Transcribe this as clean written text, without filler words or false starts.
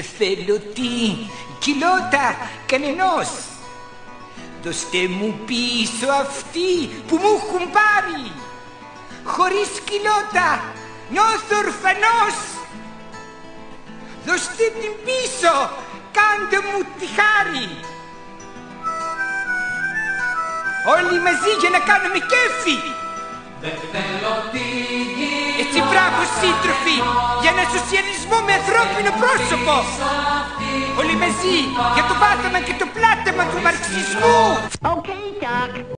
Δεν θέλω τι κοιλώτα κανενός. Δώστε μου πίσω αυτή που μου έχουν πάρει. Χωρίς κοιλώτα νιώθω ορφανός. Δώστε την πίσω, κάντε μου τη χάρη. Όλοι μαζί για να κάνουμε κέφι. Δεν θέλω τη γη. Έτσι μπράβο σύντροφοι, για ένα σοσιαλισμό με ανθρώπινο πρόσωπο. Όλοι μαζί για το πάταμα και το πλάταμα του μαρξισμού. Okay, Doc.